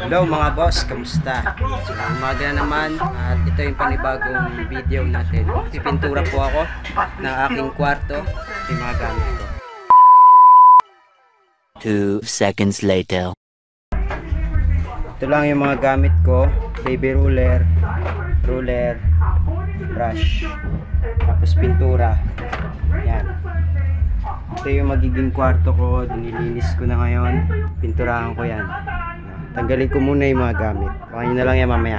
Hello mga boss, kamusta? So, umaga na naman at ito yung panibagong video natin. Pipintura po ako ng aking kwarto, yung mga gamit ko. 2 seconds later. Ito lang yung mga gamit ko, baby ruler, brush, tapos pintura. Yan. Ito yung magiging kwarto ko, nililinis ko na ngayon, pinturahan ko yan. Tanggalin ko muna yung mga gamit. Baka nyo na lang yan mamaya.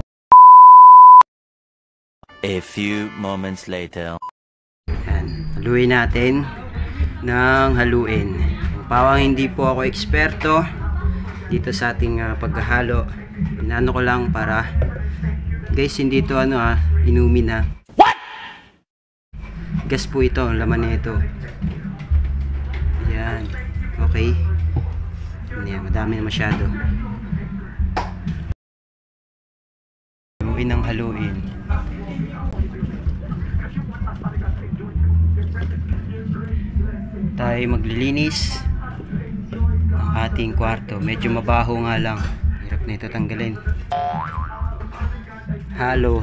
A few moments later. Yan. Haluin natin ng haluin. Pawang hindi po ako eksperto dito sa ating paghahalo. Inaano ko lang para guys, hindi ito inumin ha. What? Gas po ito, laman na ito. Yan. Okay. Yan, madami na masyado. Haluin ng haluin. Tayo maglilinis ng ating kwarto. Medyo mabaho nga lang. Hirap na ito tanggalin. Halo.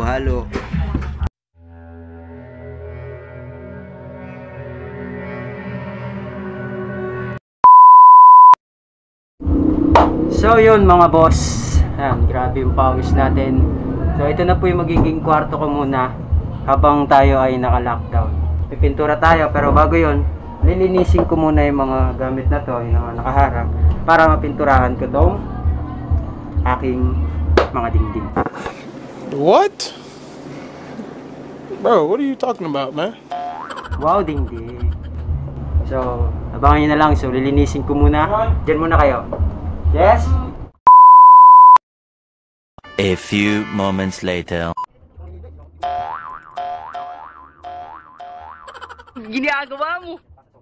So yun mga boss, ayan, grabe yung pawis natin. So ito na po yung magiging kwarto ko muna habang tayo ay naka-lockdown. Pipintura tayo pero bago yun, lilinisin ko muna yung mga gamit na to, yung mga nakaharap, para mapinturahan ko tong aking mga dingding. What? Bro, what are you talking about, man? Wow, dingding. So, abangan nyo na lang. So, lilinisin ko muna. Diyan muna kayo. Yes? A few moments later. Ginagawa mo?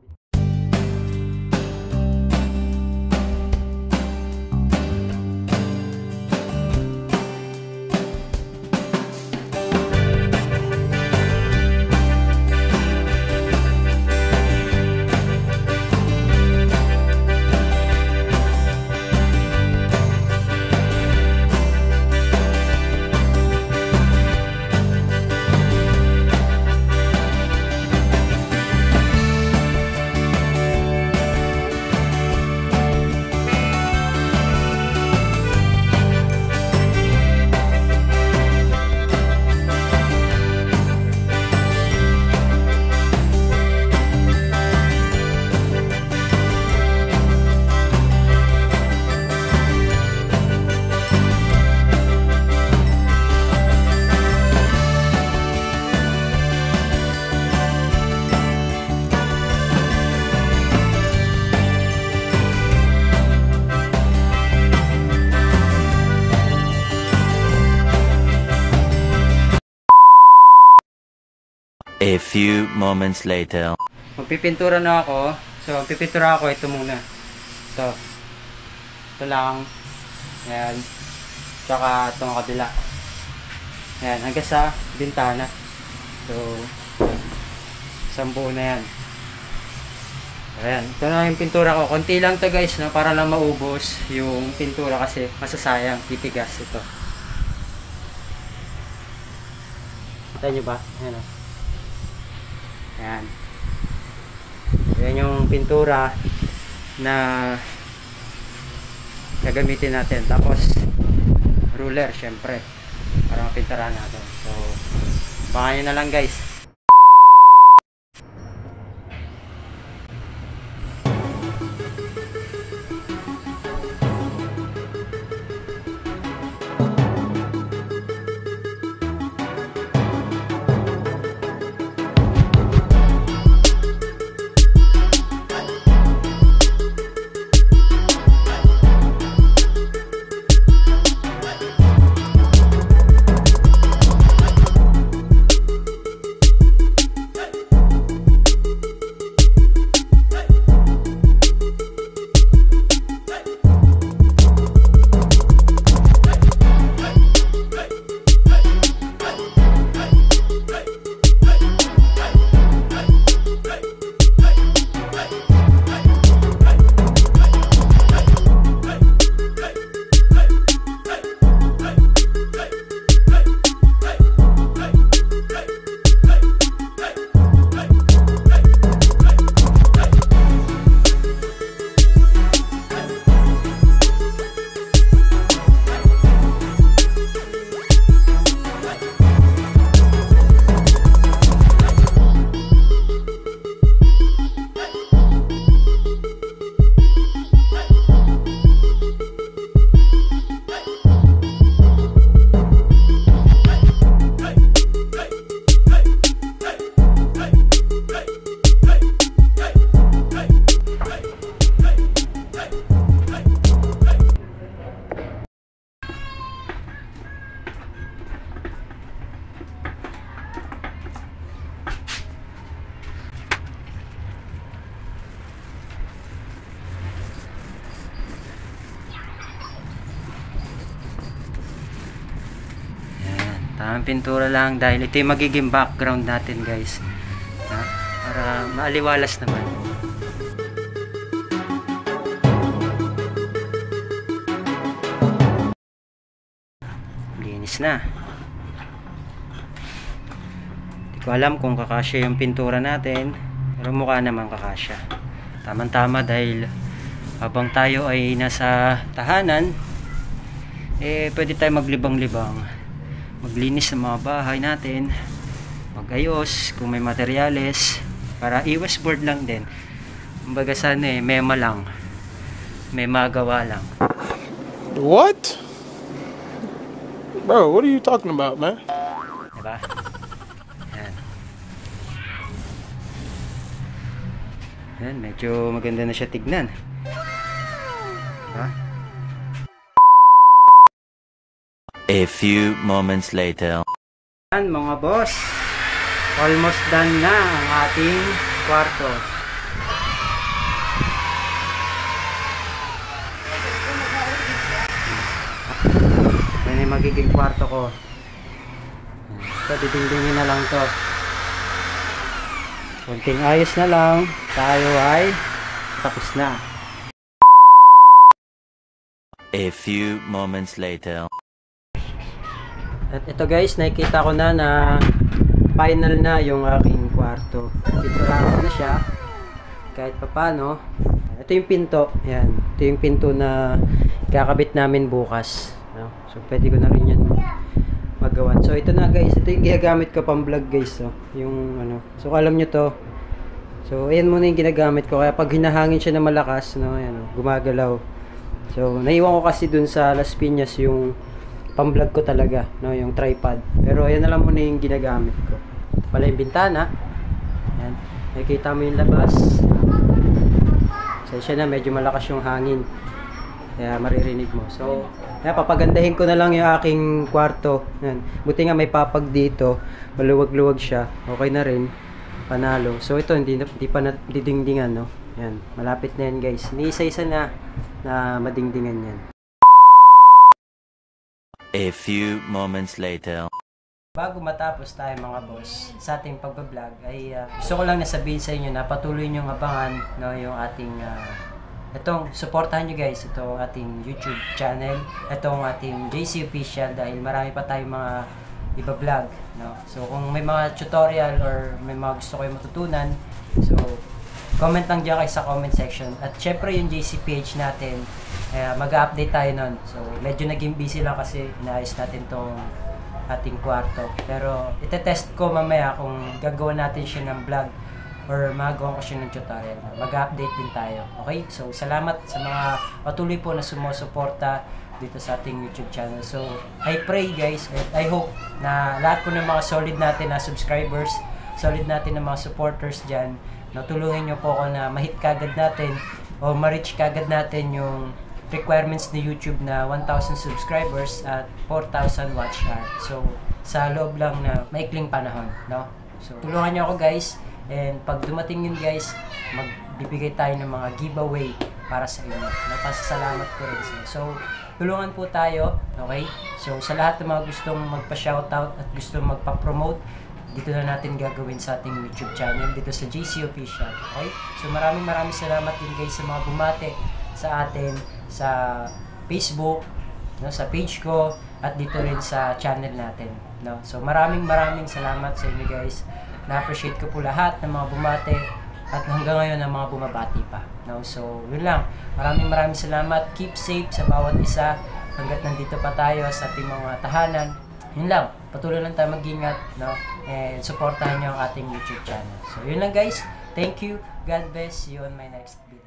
A few moments later. Magpipintura na ako. So, pipintura ako ito muna. Ito. Ito lang. Ayan. Tsaka itong kabila. Ayan. Hanggang sa bintana. So, isang buo na yan. Ayan. Ito na yung pintura ko. Konti lang to guys, no? Para lang maubos yung pintura kasi masasayang. Titigas ito. Kita nyo ba? Ayan o. Ayan. Ayan yung pintura na gagamitin natin. Tapos ruler syempre para mapinturahan natin. So baka nyo na lang guys. Tamang pintura lang dahil ito yung magiging background natin guys. Para maaliwalas naman. Linis na. Hindi ko alam kung kakasya yung pintura natin, pero mukha naman kakasya. Tamang-tama dahil habang tayo ay nasa tahanan, pwede tayo maglibang-libang, maglinis sa mga bahay natin, magayos kung may materyales, para iwas board lang din. Kumbaga sana mema lang, may magawa lang. What? Bro, what are you talking about, man? Diba? Yan. Yan, medyo maganda na siya tignan. Diba? A few moments later. Yan mga boss, almost done na ang ating kwarto. Yan yung magiging kwarto ko. Ito, didingdingin na lang to. Kunting ayos na lang, tayo ay tapos na. A few moments later. At ito guys, nakikita ko na final na yung aking kwarto. Pinturahan ko na siya kahit papano. Ito yung pinto. Yan. Ito yung pinto na kakabit namin bukas. No? So pwede ko na rin yan magawan. So ito na guys. Ito yung ginagamit ko pang vlog guys. So, yung ano. So alam nyo to. So ayan muna yung ginagamit ko. Kaya pag hinahangin siya na malakas, no, ayan, gumagalaw. So naiwan ko kasi dun sa Las Piñas yung pang-vlog ko talaga, no, yung tripod. Pero ayan na lang muna yung ginagamit ko. Ito pala yung bintana. Ayan. Nakikita mo yung labas. So siya na, medyo malakas yung hangin. Kaya maririnig mo. So, kaya papagandahin ko na lang yung aking kwarto. Ayan. Buti nga may papag dito. Maluwag-luwag siya. Okay na rin. Panalo. So ito, hindi pa didingdingan, no. Ayan. Malapit na yan guys. Ni-isa-isa na madingdingan yan. A few moments later. Bago matapos tayo mga boss sa ating pagbablog ay gusto ko lang nasabihin sa inyo na patuloy nyo abangan, no, yung ating itong supportahan nyo guys, itong ating YouTube channel, itong ating JC Official dahil marami pa tayong mga iba-vlog, no. So kung may mga tutorial or may mga gusto kayo matutunan, so comment lang dyan kayo sa comment section. At syempre yung JCPH natin, mag-update tayo nun. So medyo naging busy lang kasi inaayos natin tong ating kwarto. Pero itetest ko mamaya kung gagawa natin siya ng vlog or magagawa ko siya ng tutorial. Mag-update din tayo. Okay? So salamat sa mga patuloy po na sumusuporta dito sa ating YouTube channel. So I pray guys, I hope na lahat po ng mga solid natin na subscribers, solid natin na mga supporters dyan, natulungan nyo po ako na ma-hit kagad natin o ma-reach kagad natin yung requirements ni YouTube na 1,000 subscribers at 4,000 watch hour. So, sa loob lang na maikling panahon, no? So, tulungan nyo ako guys, and pag dumating yun guys, magbibigay tayo ng mga giveaway para sa inyo. Napasalamat ko rin sa inyo. So, tulungan po tayo, okay? So, sa lahat ng mga gustong magpa-shoutout at gustong magpa-promote, dito na natin gagawin sa ating YouTube channel, dito sa JC Official, okay? So maraming salamat din guys sa mga bumate sa atin sa Facebook, no, sa page ko at dito rin sa channel natin, no. So maraming salamat sa inyo guys. Na-appreciate ko po lahat ng mga bumate at hanggang ngayon ang mga bumabati pa, no. So yun lang. Maraming salamat. Keep safe sa bawat isa hangga't nandito pa tayo sa ating mga tahanan. Yun lang, patuloy lang tayo mag-ingat, no? And supportahan nyo ang ating YouTube channel. So, yun lang guys. Thank you. God bless. See you on my next video.